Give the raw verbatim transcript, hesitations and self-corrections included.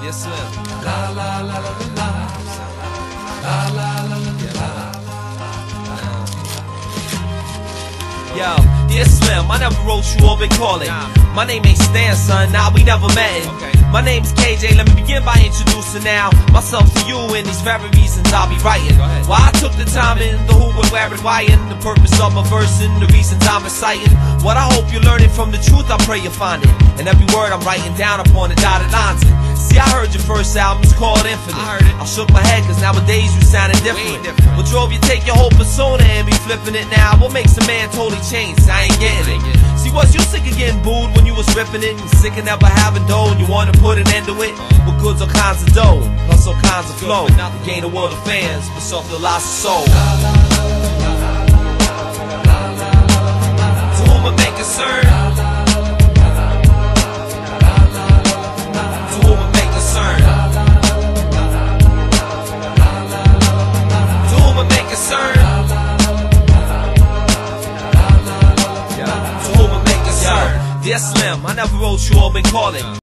Dear Slim. La la la la la la la la la. Yo, dear Slim, I never wrote you or been calling. My name ain't Stan, son, nah, we never met. Okay. My name's K J, let me begin by introducing now myself to you and these very reasons I'll be writing. Why I took the time in, the who and where and why, and the purpose of my verse and the reasons I'm reciting. What I hope you're learning from the truth, I pray you find it. And every word I'm writing down upon the dotted lines. See, I heard your first album's called Infinite. I heard it. I shook my head cause nowadays you sounding different. different. What drove you take your whole persona and be flipping it now? What makes a man totally change? I ain't getting it. See, was you sick of getting booed when you was ripping it? And sick of never having dough and you wanna put an end to it? With goods or kinds of dough, plus all kinds of flow, to gain a world of fans, but suffer the loss of soul. To whom it may concern, to whom it may concern, to whom it may concern, to whom it may concern. Dear Slim, I never wrote you or been calling.